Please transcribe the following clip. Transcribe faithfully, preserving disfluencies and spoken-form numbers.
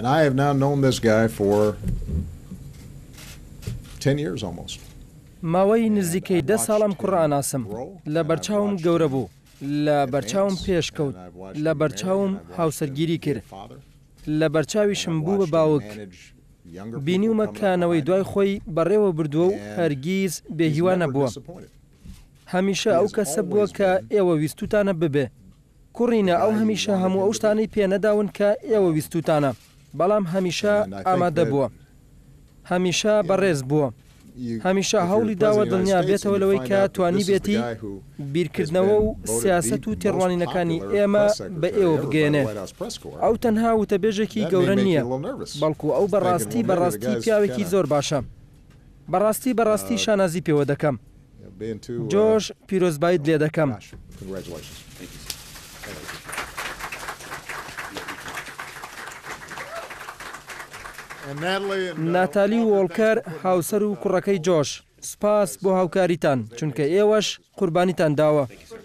And I have now known this guy for ten years almost. ماوەی نزیکەی دە ساڵم کوڕ ئاناسم لە بەرچاوم گەورە بوو لە بەرچاوم پێشکەوت لە بەرچاوم هاوسەرگیری کرد لە بەرچاویشم بوو بە باوک بینیومە کانەوەی دوای خۆی بەڕێوە بردووە و هەرگیز بێهیوا نەبووە هەمیشە ئەو کەسە بووە کە ئێوە ویستوتانە ببێ کوڕینە ئەو هەمیشە هەموو ئەو شتانەی پێنەداون کە ئێوە ویستوتانە بەڵام هەمیشە ئامادە بووە هەمیشە بەڕێز بووە هەمیشە هەوڵی داوە دڵنیا بێتەوە لەوەی کە توانی بێتی بیرکردنەوە و سیاست و تێڕوانینەکانی ئێمە بە ئێوە بگەێنێ ئەو تەنها وتەبێژێکی گەورە نییە بەڵکو ئەو بەڕاستی بەڕاستی پیاوێکی زۆر باشە بەڕاستی بەڕاستی شانازی پێوە دەکەم جۆش پیرۆزبایت لێ دەکەم ناتالی وۆڵکەر هاوسەر و کوڕەکەی جۆش سپاس بۆ هاوکاریتان چونکە ئێوەش قوربانیتان داوە